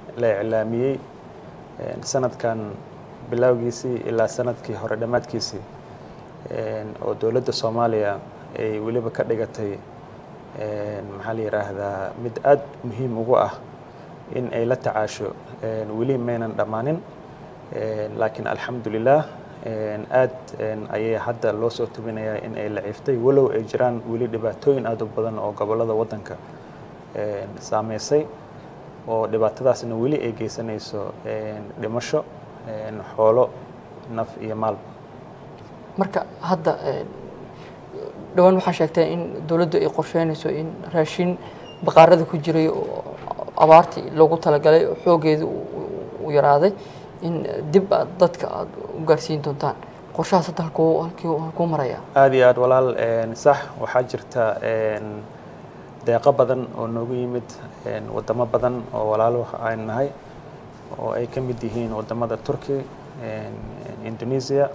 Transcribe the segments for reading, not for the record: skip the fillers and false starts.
la iclaamiyey sanadkan bilowgiisii ilaa sanadkii hore dhammaadkiisii oo dowladda Soomaaliya ay weliba ka dhigatay maxaa la yiraahdaa mid aad muhiim ugu ah in ay la tacaasho weli maynan dhammaanin laakiin alxamdulilah aad ayay hadda loo soo tubinayaa in ay la ciiftay walow ay jiraan weli dhibaatooyin aad u badan oo gobollada waddanka saameysay oo dhibaatadaasna weli ay geysanayso dhimasho xoolo naf iyo maalba marka hadda dhawaan waxaa sheegtay in dawladdu ay qorsheynayso in raashin baqaarada ku jiray oo abaartii loogu talagalay xoogeedu u yaraaday in dib dadka aad u gaarsiin doontaan qorshahaas hadda halkuu maraya aad iyo aad walaal sax waxaa jirta deeqo badan oo noogu yimid wadamo badan oo walaalo aan nahay oo ay ka mid yihiin wadamada Turkiga Indonesia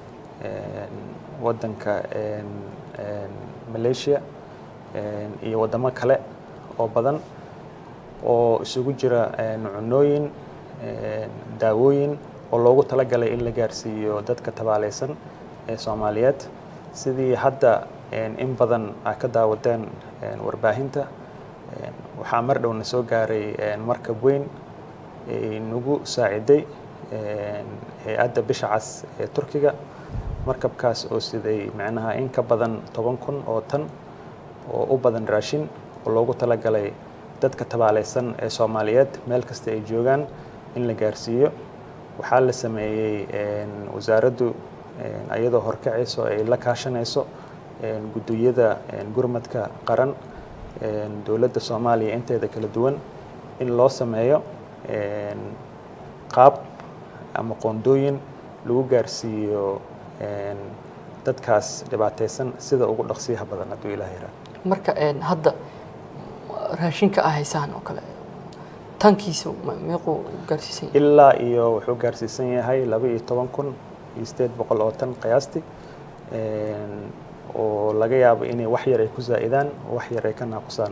waddanka Malaysia iyo wadamo kale oo badan oo isugu jira cunooyin daawooyin oo loogu talagalay in la gaarsiiyo dadka tabaaleysan ee Soomaaliyeed sidii hadda in badan ay ka daawadeen warbaahinta waxaa mar dhowna soo gaaray markab weyn nagu saaciday hay'adda bisha cas ee Turkiga markabkaas oo siday macnaha in ka badan 10,000 oo tan oo u badan raashin oo loogu talagalay dadka tabaaleysan ee Soomaaliyeed meel kasta ay joogaan in la gaarsiiyo waxaa la sameeyay wasaaraddu ayadoo horkacayso ay la kaashanayso gudiyada gurmadka qaran dowladda Soomaaliya inteeda kala duwan in loo sameeyo qaab ama qoondooyin lagu gaarsiiyo dadkaas dhibaataysan sida ugu dhaqsiyaha badan hadduu Ilaahay yiraahdo marka hadda raashinka ay haysaan oo kale tankiisu meequu gaarsiisan ilaa iyo wuxuu gaarsiisan yahay 12,800 oo tan qiyaastii oo laga yaabo inay wax yar ay ku zaa'idaan wax yar ay ka naaqusaan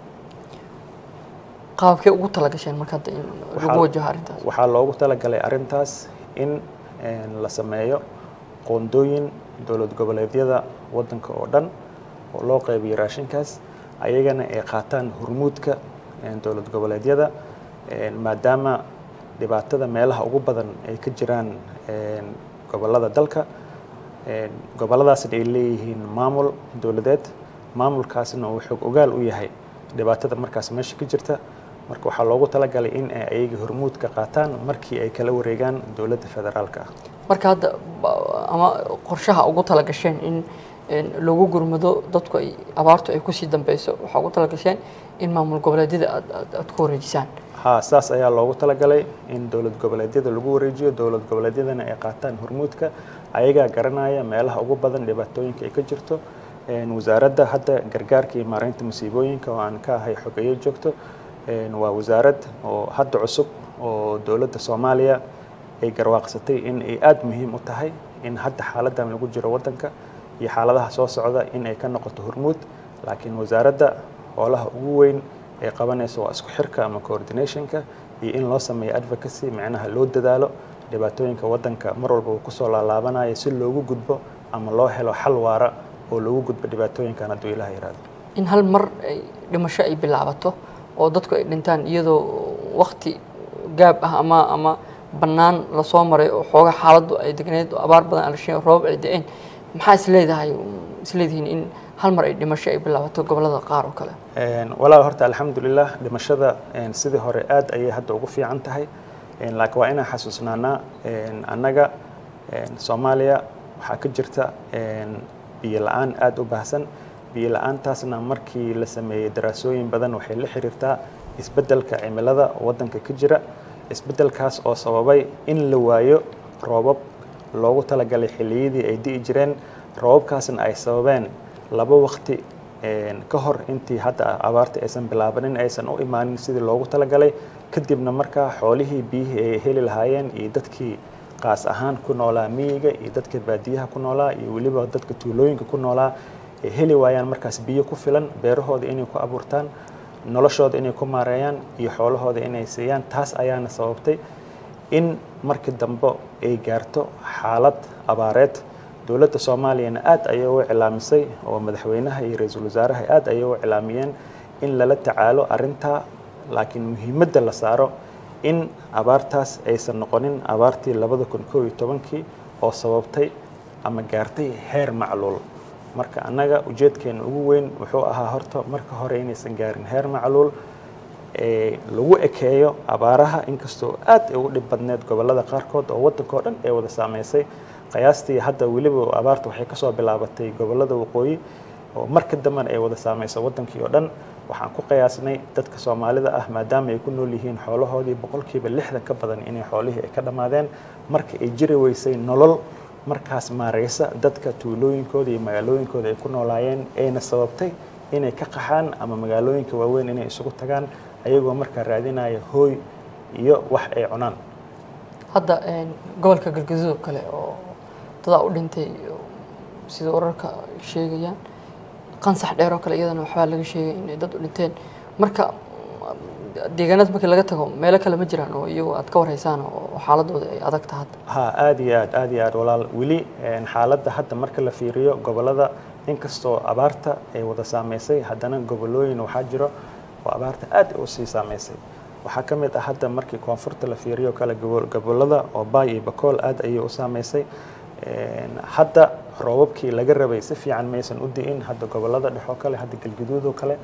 qaabkee ugu talagasheen marka hadda in lagu wajaho arrintaas waxaa loogu talagalay arrintaas in la sameeyo qoondooyin dowlad goboleedyada waddanka oo dhan oo loo qaybiyo raashinkaas ayagana ay qaataan hormuudka dowlad goboleedyada maadaama dhibaatada meelaha ugu badan ay ka jiraan gobollada dalka gobolladaasna ay leeyihiin maamul dowladeed maamulkaasna uu xog ogaal u yahay dhibaatada markaas meesha ka jirta marka waxaa loogu talagalay in ay ayaga hormuudka qaataan markii ay kala wareegaan dowladda federaalka ah marka hadda ama qorshaha ugu talagasheen in lagu gurmado dadku ay abaartu ay ku sii dambayso waxa ugu talagasheen in maamul goboleedyada aad ku wareejisaan saas ayaa loogu talagalay in dowlad goboleedyada lagu wareejiyo dowlad goboleedyadana ay qaataan hormuudka ayagaa garanaya meelaha ugu badan dhibaatooyinka ay ka jirto wasaaradda hadda gargaarka iyo maareynta musiibooyinka oo aan ka ahay xogeeye joogto waa wasaarad oo hadda cusub oo dowladda Soomaaliya ay garwaaqsatay in ay aad muhiim u tahay in hadda xaaladdan lagu jiro waddanka iyo xaaladaha soo socda in ay ka noqoto hormuud laakiin wasaaradda howlaha ugu weyn ay qabanayso waa isku xirka ama coordinationka iyo in loo sameeyo advocacy macnaha loo dadaalo dhibaatooyinka waddanka mar walba uu ku soo laalaabanayo si loogu gudbo ama loo helo xal waara oo loogu gudbo dhibaatooyinkan hadduu Ilaahay yiraahdo in hal mar ay dhimasho ay bilaabato oo dadku ay dhintaan iyadoo waqti gaab ah ama bannaan la soo maray oo xooga xaaladdu ay degneed oo abaar badan alshay roob ay da'een maxaa isleedahay in hal mar ay dhimasho ay bilaabato gobollada qaar oo kale walaal horta alxamdulilah dhimashada sidii hore aad ayay hadda ugu fiican tahay laakiin waa inaan xasuusnaanaa annaga Soomaaliya waxaa ka jirta biyo la'aan aad u baahsan biyo la'aantaasna markii la sameeyay daraasooyin badan waxay la xiriirtaa isbeddelka cimilada waddanka ka jira isbeddelkaas oo sababay in la waayo roobab loogu talagalay xilliyadii ay di'i jireen roobabkaasna ay sababeen laba waqti ka hor intii hadda abaarta aysan bilaabanin aysan u imaanin sidii loogu talagalay kadibna markaa xoolihii biyihii ay heli lahaayeen iyo dadkii qaas ahaan ku noolaa miyiga iyo dadka baadiyaha ku noolaa iyo weliba dadka tuulooyinka ku noolaa ay heli waayaan markaas biyo ku filan beerahooda inay ku abuurtaan noloshooda inay ku maareeyaan iyo xoolahooda inay siiyaan. taas ayaana sababtay in markii dambe ay gaarto xaalad abaareed. dowladda Soomaaliyana aad ayay u cilaamisay oo madaxweynaha iyo ra'iisul wasaaraha aad ayay u cilaamiyeen in lala tacaalo arinta, laakiin muhiimadda la saaro in abaartaas aysan noqonin abaartii 2011 oo sababtay ama gaartay heer macluul. marka anaga ujeedkeena ugu weyn wuxuu ahaa horta marka hore inaysan gaarin heer macluul lagu ekeeyo abaaraha, inkastoo aad ugu dhib badneed gobolada qaarkood oo waddanka oo dhan ay wada saameysay. qiyaastii hadda weliba abaarta waxay ka soo bilaabatay gobolada waqooyi oo marka dambe ay wada saameysay waddankii oo dhan. waxaan ku qiyaasnay dadka Soomaalida ah maadaama ay ku nool yihiin xoolahoodii 60% ka badan inay xoolihii ay ka dhamaadeen, marka ay jiri weysay nolol markaas maareysa dadka tuulooyinkooda iyo magaalooyinkooda ay ku noolaayeen, ayna sababtay inay ka qaxaan ama magaalooyinka waaweyn inay isugu tagaan ayagoo markaa raadinaya hooy iyo wax ay cunaan. hadda gobolka Galgaduud kale oo dad u dhintay sida wararka sheegayaan, qansax dheer oo kale iyadana waxaa laga sheegay in dad u dhinteen. marka deegaanada markii laga tago meelo kale ma jiraan oo iyagu aad ka wareysaan oo xaaladooda ay adag tahay? aad iyo aad walaal, weli xaaladda hadda marka la fiiriyo gobolada inkastoo abaarta ay wada saameysay, haddana gobolooyin waxaa jiro oo abaarta aad u sii saameysay. waxaa ka mid ah hadda markii koonfurta la fiiriyo kale gobolada oo Baay iyo Bakool aad ayay u saameysay. hadda roobabkii laga rabay si fiican maysan u di'in. hadda gobolada dhexe oo kale, hadda Galgaduud oo kale,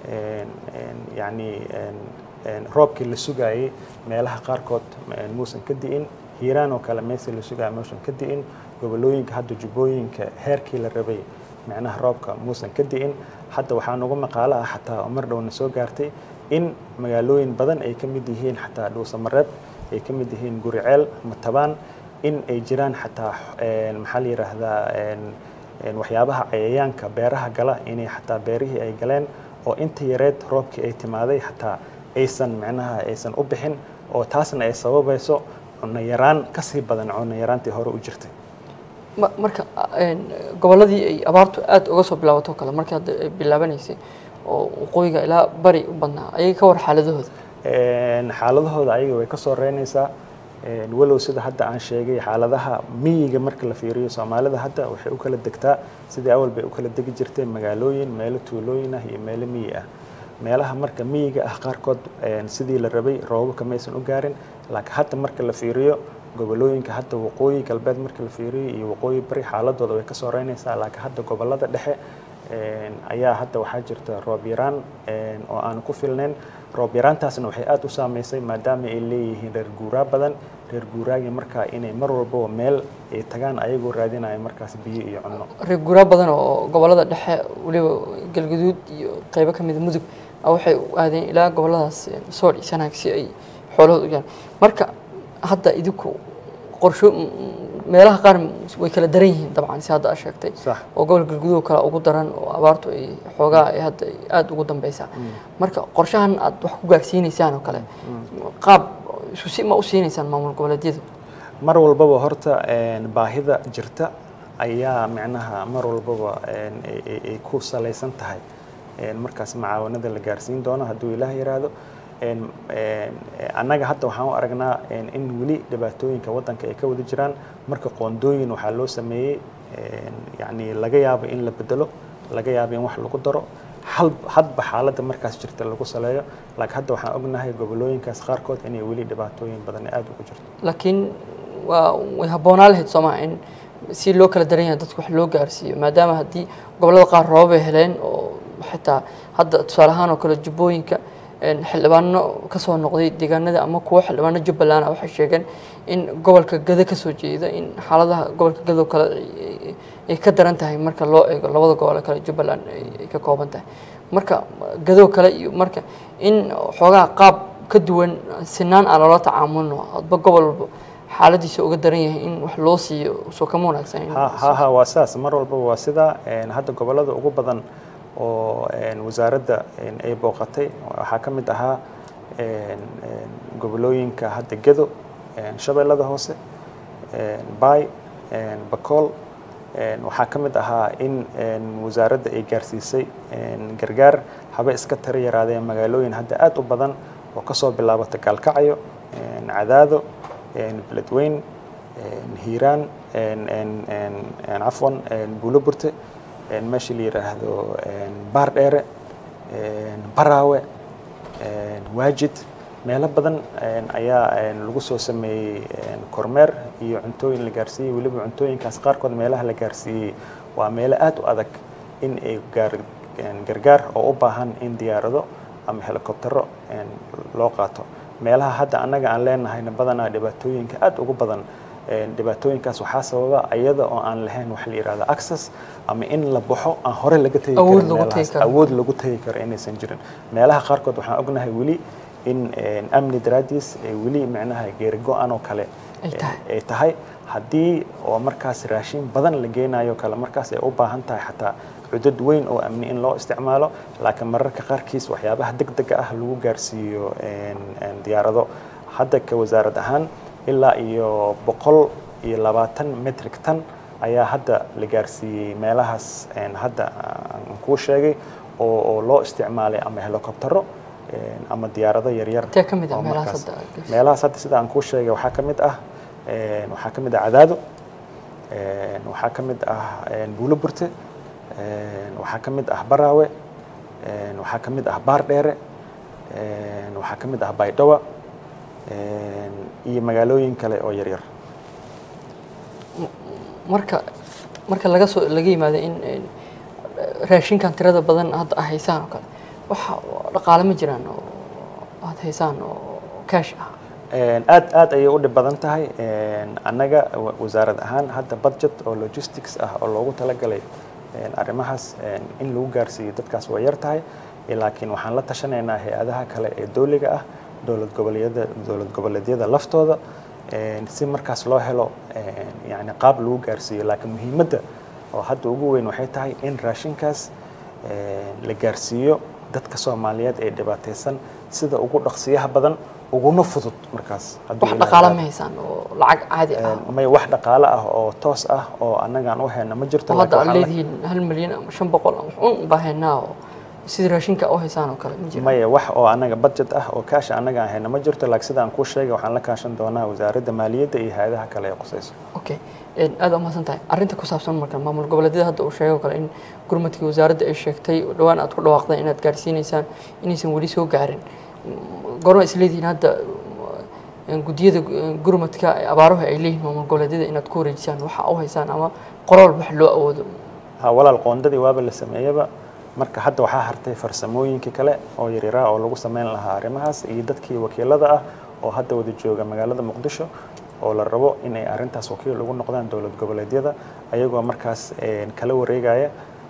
yani roobkii la sugayay meelaha qaarkood muusan ka di'in. Hiiraan oo kale meesha la sugayay muusan ka di'in. gobolooyinka hadda Jubbooyinka heerkii la rabay macnaha roobka muusan ka di'in. hadda waxaa nagu maqaalo ah xataa mar dhowna soo gaartay in magaalooyin badan ay ka mid yihiin xataa Dhuusamareeb, ay ka mid yihiin Guriceel, Matabaan, in ay jiraan xataa maxaa la yiraahdaa waxyaabaha cayayaanka beeraha gala inay xataa beerihii ay galeen oo inta yareed roobkii ay timaaday xataa aysan macnaha aysan u bixin, oo taasna ay sababayso cunno yaraan ka sii badan cunno yaraantii hore u jirtay. marka goboladii ay abaartu aad uga soo bilaabato kale markii hadda ay bilaabanaysay oo waqooyiga ilaa bari u badnaa, ayay ka war xaaladahooda? xaaladahooda ayaga way ka soo reynaysaa. walow sida hadda aan sheegay xaaladaha miyiga marka la fiiriyo Soomaalida hadda waxay u kala degtaa sidii awal bay u kala degi jirtay magaalooyin, meelo tuulooyin ah iyo meelo miyi ah. meelaha marka miyiga ah qaarkood sidii la rabay roobabka maysan u gaarin, laakiin hadda marka la fiiriyo gobolooyinka hadda waqooyi galbeed marka la fiiriyo iyo waqooyi bari xaaladooda way ka soo reynaysaa. laakiin hadda gobolada dhexe ayaa hadda waxaa jirta roob yaraan oo aan ku filnayn. roob yaraantaasna waxay aad u saameysay maadaama ay leeyihiin reer guuraa badan. reer guuraagii markaa inay mar walba meel ay tagaan ayagoo raadinaya markaas biyo iyo cunno. reer guuraa badan oo gobolada dhexe waliba Galgaduud iyo qaybo ka mid ah Mudug waxay u aadeen ilaa goboladaas soo dhisanay si ay xoolahooda u gaaraan. marka hadda idinku qorsho meelaha qaar way kala daran yihiin dabcan si hadda sheegtay oo gobolka Galgaduud kala ugu daran oo abaartu ay xoogaa ay hadda aad ugu dambaysaa. marka qorshahan aad wax ku gaarsiinaysaan oo kale qaab isu si ma u siinaysaan maamul goboleedyada? mar walbaba horta baahida jirta ayaa macnaha mar walbaba ay ku salaysan tahay markaas macaawanada la gaarsiin doono hadduu Ilaahay yiraahdo. annaga hadda waxaan u aragnaa in weli dhibaatooyinka waddanka ay ka wada jiraan. marka qoondooyin waxaa loo sameeyey yani laga yaabo in la bedelo, laga yaabo in wax lagu daro, hadba xaaladda markaas jirta lagu saleeyo. laakiin hadda waxaan ognahay gobolooyinkaas qaarkood inay weli dhibaatooyin badan aad ugu jirto. laakiin way habboonaa lahayd Soomaa in si loo kala daran yahay dadku wax loo gaarsiiyo, maadaama haddii gobolada qaar roob ay heleen oo xitaa hadda tusaale ahaan oo kale Jubbooyinka xildhibaano ka soo noqday deegaanada ama kuwa xildhibaano Jubbaland waxay sheegeen in gobolka Gada ka soo jeeda in xaaladaha gobolka Gada kale ay ka daran tahay marka loo eego labada gobol kale Jubbaland ay ka kooban tahay. marka Gada kale iyo marka in xoogaa qaab ka duwan sinaan aan loola tacaamulno hadba gobol walba xaaladiisa uga daran yahay in wax loo siiyo soo kama wanaagsan. waa saas mar walba waa sida hadda gobolada ugu badan oo wasaaradda ay booqatay waxaa ka mid ahaa gobolooyinka hadda Gado, Shabeellada Hoose, Baay, Bakool, waxaa ka mid ahaa in wasaaradda ay gaarsiisay gargaar haba iska tiro yaraadeen magaalooyin hadda aad u badan oo kasoo bilaabata Gaalkacyo, Cadaado, Beledweyne, Hiiraan, cafwan Buuloburte, meeshii la yiraahdo Baardheere, Baraawe, Waajid, meelo badan ayaa lagu soo sameeyay kormeer iyo cuntooyin la gaarsiiyay. weliba cuntooyinkaas qaarkood meelaha la gaarsiiyay waa meelo aad u adag in ay gargaar oo u baahan in diyaarado ama helikobtaro loo qaato. meelaha hadda annaga aan leenahayna badanaa dhibaatooyinka aad ugu badan dhibaatooyinkaas waxaa sababa iyada oo aan lahayn wax la yiraahdo access ama in la baxo aan hore laga tagi karin, awood lagu tagi karo inaysan jirin. meelaha qaarkood waxaan ognahay weli in amni daraadiis weli macnaha geeri go'an oo kale ay tahay haddii oo markaas raashin badan la geenayo kale markaas ay u baahan tahay xataa cudud weyn oo amni in loo isticmaalo. laakiin mararka qaarkiis waxyaabaha degdega ah lagu gaarsiiyo diyaarado. hadda ka wasaarad ahaan ilaa iyo 120 metric ton ayaa hadda la gaarsiiyay meelahaas hadda aan ku sheegay oo loo isticmaalay ama helikobtaro ama diyaarado yaryar. meelahaas hadda sida aan ku sheegay waxaa ka mid ah Cadaado, waxaa ka mid ah Buuloburte, waxaa ka mid ah Baraawe, waxaa ka mid ah Baardheere, waxaa ka mid ah Baydhabo iyo magaalooyin kale oo yaryar. marka laga yimaado in raashinkan tirada badan hadda haysaan oo kale waxa dhaqaale ma jiraan oo aad haysaan oo cash ah? aad ayay u dhib badan tahay. annaga wasaarad ahaan hadda budget oo logistics ah oo loogu talagalay arrimahaas in lagu gaarsiiyo dadkaas waa yar tahay. laakiin waxaan la tashanaynaa hay'adaha kale ee dawliga ah, dowlad goboleedyada laftooda si markaas loo helo yani qaab lagu gaarsiiyo. laakiin muhiimadda oo hadda ugu weyn waxay tahay in raashinkaas la gaarsiiyo dadka Soomaaliyeed ee dhibaataysan sida ugu dhaqsiyaha badan uguna fudud. markaas wax dhaqaale ma haysan oo lacag caadi ah may wax dhaqaale ah oo toos ah oo annaga aan u hayno ma jirto. hadda aan leeyihiin 1 milyan ama 500 ama u baahanaa oo sida raashinka oo haysan oo kale ma jiro. may wax oo annaga budget ah oo cash annaga aan hayno ma jirto. laakiin sida aan ku sheegay waxaan la kaashan doonaa wasaaradda maaliyadda iyo hay'adaha kale ee qusayso. okay aad u mahadsantahay. arrinta ku saabsan marka maamul goboleedyada hadda uu sheegay kale in gurmadkii wasaaradda ay sheegtay dhawaan aad ku dhawaaqday inaad gaarsiinaysaan inaysan weli soo gaarin. goorma isleedihiin hadda gudiyada gurmadka abaaruhu ay leeyihiin maamul goboleedyada inaad ku wareejisaan waxa u haysaan ama qoraal wax loo awoodo? walaal qoondadii waaba la sameeyaba. marka hadda waxaa hartay farsamooyinka kale oo yaryar oo lagu sameyn lahaa arrimahaas iyo dadkii wakiilada ah oo hadda wada jooga magaalada Muqdisho oo la rabo in ay arrintaas wakiil ugu noqdaan dowlad goboleedyada ayagoo markaas kala wareegaya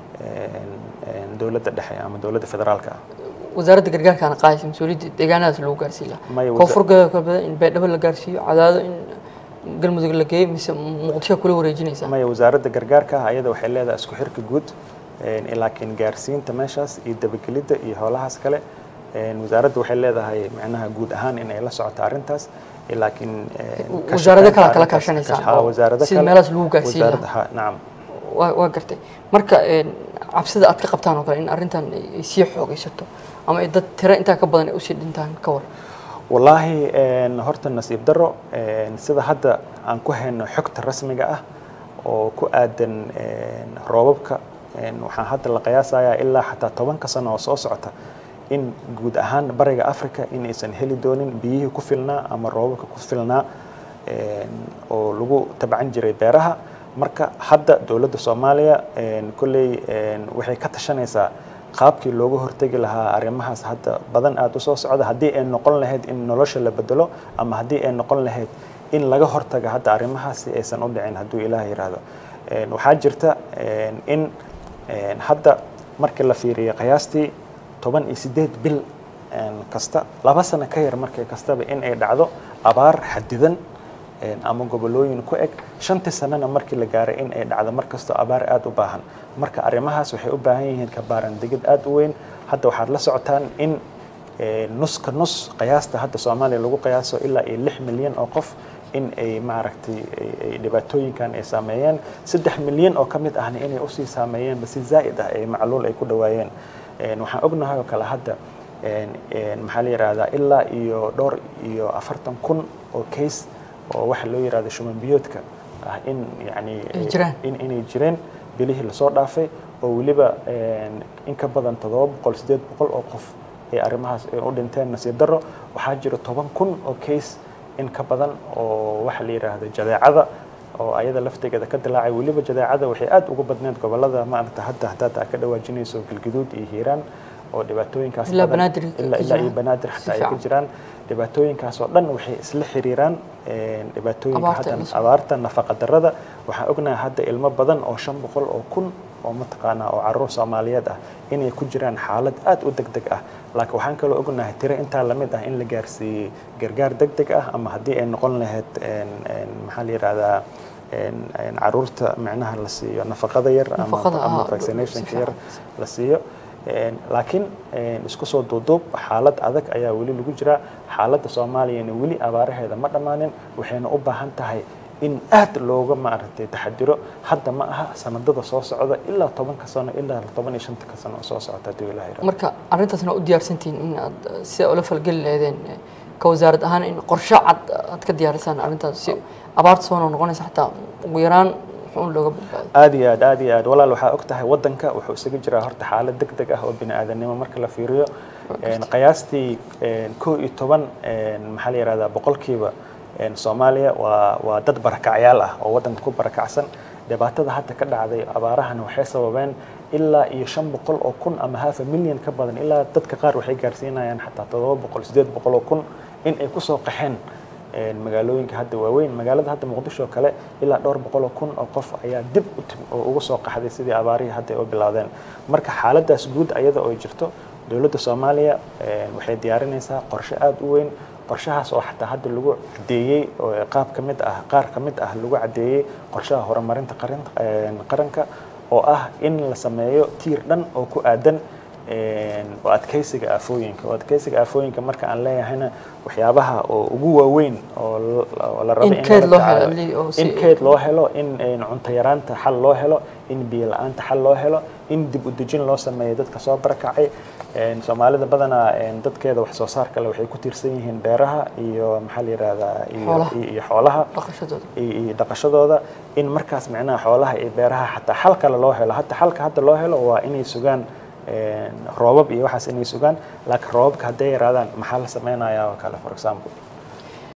dowladda dhexe ama dowladda federaalka ah. wasaaradda gargaarka aan qaadaysa mas'uuliyadda deegaanadaas lagu gaarsiiyo. koonfurka kale in Baydhabo la gaarsiiyo, Cadaado in galmudug la geeyo mise Muqdisho kula wareejinaysa? may wasaaradda gargaarka ayada waxay leedahay isku xirka guud laakiin gaarsiinta meeshaas iyo dabagelidda iyo howlahaas kale wasaaradda waxay leedahay macnaha guud ahaan in ay la socoto arrintaas. laakiin wasaaradda kala kaashanaysa sida meelahaas lagu gaarsiiyo. nacam waa gartay. marka cabsida aad ka qabtaan oo kale in arrintan ay sii xoogaysato ama ay dad tiro intaa ka badan ay u sii dhintaan ka war? wallaahi horta nasiib darro sida hadda aan ku hayno xogta rasmiga ah oo ku aadan roobabka waxaan hadda la qiyaasayaa ilaa xataa 10 sano oo soo socota in guud ahaan bariga Afrika in aysan heli doonin biyihii ku filnaa ama roobabka ku filnaa oo lagu tabcan jiray beeraha. marka hadda dowladda Soomaaliya kulley waxay ka tashanaysaa qaabkii looga hortagi lahaa arrimahaas hadda badan aad u soo socda haddii ay noqon lahayd in nolosha la bedelo ama haddii ay noqon lahayd in laga hortago hadda arrimahaas aysan u dhicin hadduu Ilaahay yiraahdo. waxaa jirta in hadda markii la fiiriyo qiyaastii 18 bil kasta 2 sano ka yar markay kastaba in ay dhacdo abaar xadidan ama gobolooyin ku eg 5 sanana markii la gaaray in ay dhacdo markasta abaar aad u baahan. marka arrimahaas waxay u baahan yihiin ka baaran digid aad u weyn. hadda waxaad la socotaan in nus qiyaasta hadda Soomaaliya lagu qiyaaso ilaa 6 milyan oo qof in ay maaragtay ay dhibaatooyinkan ay saameeyeen 3 milyan oo ka mid ahna inay usii saameeyeen basi zaa'id ah ay macluul ay ku dhawaayeen waxaan ognahay oo kale hadda maxaa la yiraahdaa ilaa iyo dhowr iyo 40,000 oo case oo waxa loo yiraahdo shuman biyoodka ah in yani inay jireen bilihii la soo dhaafay oo waliba in ka badan 700-800 oo qof ay arrimahaas u dhinteen nasiib darro waxaa jira 10,000 oo case in ka badan oo waxa la yiraahdo jadeecada oo ayada lafteeda ka dilaacay waliba jadeecada waxay aad ugu badneed gobolada maanta hadda ka dhawaajinayso Galgaduud iyo Hiiraan oo dhibaatooyinkaas ilaa iyo banaadir xataa ay ka jiraan dhibaatooyinkaas oo dhan waxay isla xiriiraan dhibaatooyinka hadda abaarta nafaqa darrada waxaan ognahay hadda ilmo badan oo 500 oo kun oo mataqaana oo caruur Soomaaliyeed ah inay ku jiraan xaalad aad u degdeg ah laakiin waxaan kaloo ognahay tiro inta la mid ah in la gaarsiiyay gargaar degdeg ah ama haddii ay noqon lahayd maxaa la yiraahdaa caruurta macnaha la siiyo nafaqada yar ama vaccination yar la siiyo laakiin isku soo duuduub xaalad adag ayaa wali lagu jira xaaladda Soomaaliyeena wali abaaraheeda ma dhamaanin waxayna u baahan tahay in aad looga maaragtay taxadiro hadda ma aha sanadada soo socda ilaa 10 sano ilaa 15 sano soo socota hadii Ilaahay rabo marka arintaasna u diyaarsantiin in aad si ula falgal leedeen ka wasaarad ahaan in qorshe cad aad ka diyaarisaan arintaas si abaarta soo noqonaysa xataa ugu yaraan wuxuu looga badbaado aad iyo aad walaal waxa og tahay wadanka wuxuu isaga jiraa horta xaalad degdeg ah oo bini'aadanimo marka la fiiriyo qiyaastii 11 maxaa la yiraahdaa boqolkiiba Soomaaliya waa dad barakacyaal ah oo wadanka ku barakacsan dhibaatada hadda ka dhacday abaarahan waxay sababeen ilaa iyo 500 oo kun ama 500,000 ka badan ilaa dadka qaar waxay gaarsiinayaan xataa 700-800 oo kun in ay ku soo qaxeen magaalooyinka hadda waaweyn magaalada hadda Muqdisho kale ilaa dhowr boqol oo kun oo qof ayaa dib ugu soo qaxday sidii abaarihii hadda ay bilaawdeen marka xaaladaas guud ayada oo jirto dawladda Soomaaliya waxay diyaarinaysaa qorshe aad u weyn qorshahaas oo xataa hadda lagu cadeeyay oo qaar kamid ah lagu cadeeyay qorshaha horumarinta qaranka oo ah in la sameeyo tiir dhan oo ku aadan oo adkeysiga aafooyinka marka aan leeyahayna waxyaabaha oo ugu waaweyn oo la rabo in keed loo helo in cunto yaraanta xal loo helo in biyo la'aanta xal loo helo in dib u dejin loo sameeyo dadka soo barakacay Soomaalida badana dadkeeda wax soo saar kale waxay ku tiirsan yihiin beeraha iyo maxaa la yiraahdaa iyo xoolaha dhaqashadooda in markaas macnaha xoolaha iyo beeraha xataa xal kale loo helo xalka hadda loo helo waa inay sugaan roobab iyo waxaas inay sugaan laakiin roobabka hadday yaraadaan maxaa la sameynayaa oo kale for example